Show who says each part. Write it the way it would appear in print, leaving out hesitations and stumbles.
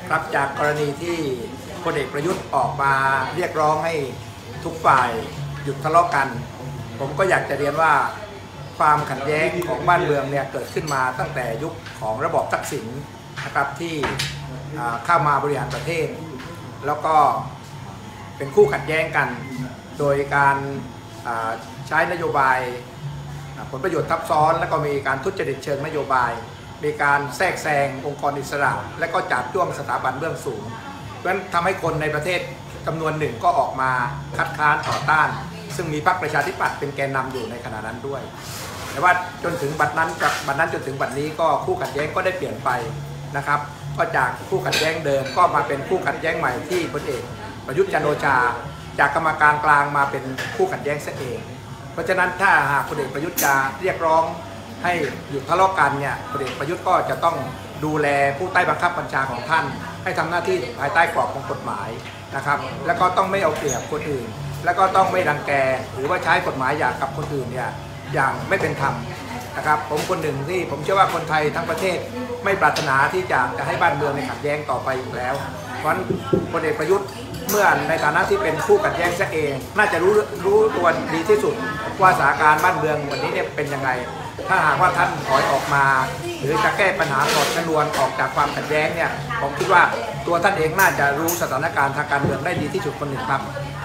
Speaker 1: ครับจากกรณีที่พลเอกประยุทธ์ออกมาเรียกร้องให้ทุกฝ่ายหยุดทะเลาะกัน ผมก็อยากจะเรียนว่าความขัดแย้งของบ้านเมืองเนี่ยเกิดขึ้นมาตั้งแต่ยุคของระบอบทักษิณนะครับที่เข้ามาบริหารประเทศแล้วก็เป็นคู่ขัดแย้งกันโดยการใช้นโยบายผลประโยชน์ทับซ้อนและก็มีการทุจริตเชิงนโยบายมีการแทรกแซงองค์กรอิสระและก็จับจ้วงสถาบันเบื้องสูงเพราะฉะนั้นทำให้คนในประเทศจำนวนหนึ่งก็ออกมาคัดค้านต่อต้านซึ่งมีพรรคประชาธิปัตย์เป็นแกนนำอยู่ในขณะนั้นด้วยแต่ว่าจนถึงบัดนั้นจนถึงบัดนี้ก็คู่ขัดแย้งก็ได้เปลี่ยนไปนะครับก็จากคู่ขัดแย้งเดิมก็มาเป็นคู่ขัดแย้งใหม่ที่พลเอกประยุทธ์จันทร์โอชาจากกรรมการกลางมาเป็นคู่ขัดแย้งซะเองเพราะฉะนั้นถ้าหากพลเอกประยุทธ์จะเรียกร้องให้หยุดทะเลาะกันเนี่ยพลเอกประยุทธ์ก็จะต้องดูแลผู้ใต้บังคับบัญชาของท่านให้ทำหน้าที่ภายใต้กรอบของกฎหมายนะครับแล้วก็ต้องไม่เอาเปรียบคนอื่นแล้วก็ต้องไม่รังแกหรือว่าใช้กฎหมายอย่างกับคนอื่นเนี่ยอย่างไม่เป็นธรรมนะครับผมคนหนึ่งที่ผมเชื่อว่าคนไทยทั้งประเทศไม่ปรารถนาที่จะให้บ้านเมืองในขัดแย้งต่อไปอีกแล้วเพราะฉะนั้นพลเอกประยุทธ์เมื่อในฐานะที่เป็นคู่ขัดแย้งซะเองน่าจะรู้ตัวดีที่สุดว่าสถานการณ์บ้านเมืองวันนี้เนี่ยเป็นยังไงถ้าหากว่าท่านถอยออกมาหรือจะแก้ปัญหาถอดชนวนออกจากความขัดแย้งเนี่ยผมคิดว่าตัวท่านเองน่าจะรู้สถานการณ์ทางการเมืองได้ดีที่สุดคนหนึ่งครับ